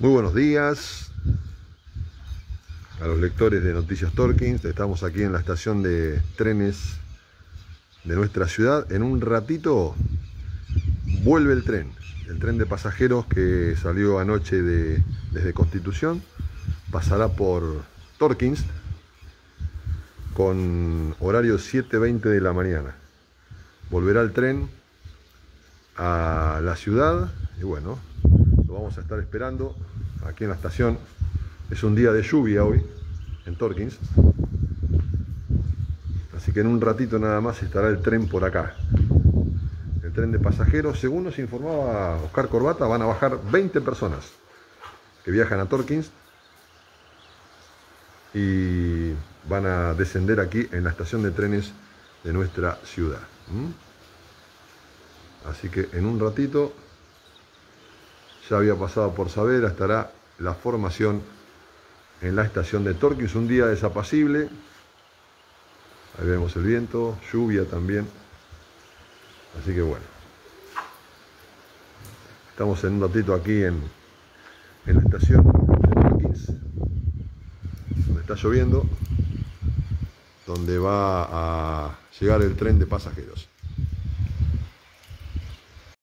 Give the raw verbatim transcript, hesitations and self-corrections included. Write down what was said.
Muy buenos días a los lectores de Noticias Torkins. Estamos aquí en la estación de trenes de nuestra ciudad. En un ratito vuelve el tren, el tren de pasajeros que salió anoche de, desde Constitución. Pasará por Torkins con horario siete veinte de la mañana. Volverá el tren a la ciudad y bueno, lo vamos a estar esperando aquí en la estación. Es un día de lluvia hoy en Torkins, así que en un ratito nada más estará el tren por acá, el tren de pasajeros. Según nos informaba Oscar Corbata, van a bajar veinte personas que viajan a Torkins y van a descender aquí en la estación de trenes de nuestra ciudad. ¿Mm? Así que en un ratito, ya había pasado por Saavedra, estará la formación en la estación de Torkins. Un día desapacible. Ahí vemos el viento, lluvia también. Así que bueno, estamos en un ratito aquí en, en la estación de Torkins, donde está lloviendo, donde va a llegar el tren de pasajeros.